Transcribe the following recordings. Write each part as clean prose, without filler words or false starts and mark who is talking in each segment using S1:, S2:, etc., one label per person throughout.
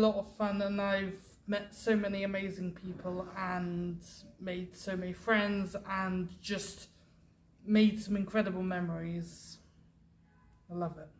S1: lot of fun, and I've met so many amazing people and made so many friends and just made some incredible memories. I love it.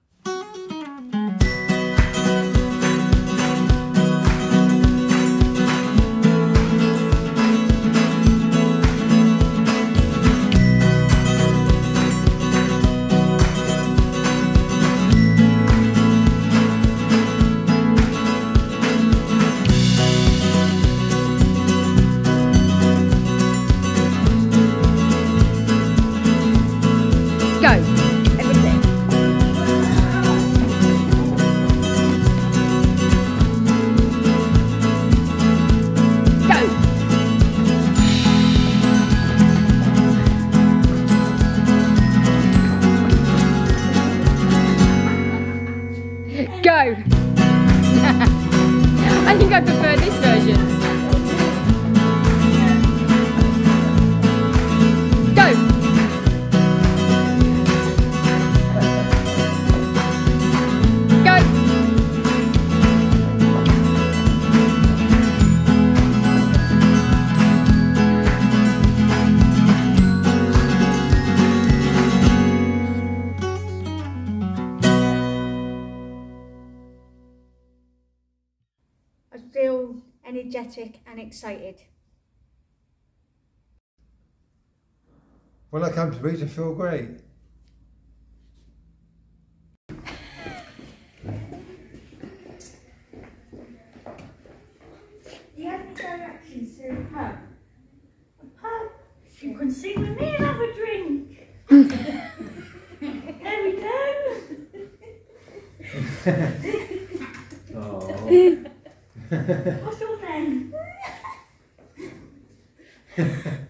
S2: Go! I think I prefer this version. Go! Go!
S3: I feel energetic and excited.
S4: When I come to beach, I feel great.
S3: Do you have any directions to the pub? A pub? You can sing with me and have a drink. There we go.
S4: Oh.
S3: What's your name?